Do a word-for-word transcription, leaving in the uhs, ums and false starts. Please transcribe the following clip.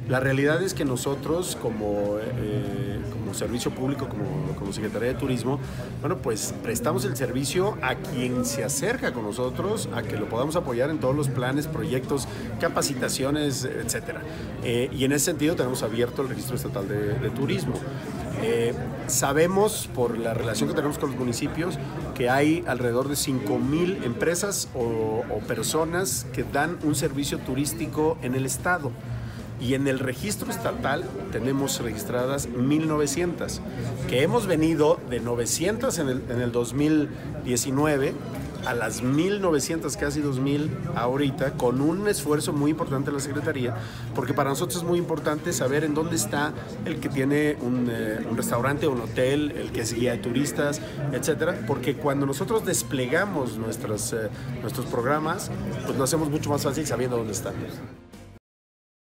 La realidad es que nosotros como, eh, como servicio público, como, como Secretaría de Turismo, bueno, pues prestamos el servicio a quien se acerca con nosotros, a que lo podamos apoyar en todos los planes, proyectos, capacitaciones, etcétera. Eh, y en ese sentido tenemos abierto el Registro Estatal de, de Turismo. Eh, sabemos por la relación que tenemos con los municipios que hay alrededor de cinco mil empresas o, o personas que dan un servicio turístico en el estado. Y en el registro estatal tenemos registradas mil novecientas, que hemos venido de novecientas en el, en el dos mil diecinueve a las mil novecientas, casi dos mil ahorita, con un esfuerzo muy importante de la Secretaría, porque para nosotros es muy importante saber en dónde está el que tiene un, eh, un restaurante, un hotel, el que es guía de turistas, etcétera, porque cuando nosotros desplegamos nuestros, eh, nuestros programas, pues lo hacemos mucho más fácil sabiendo dónde están.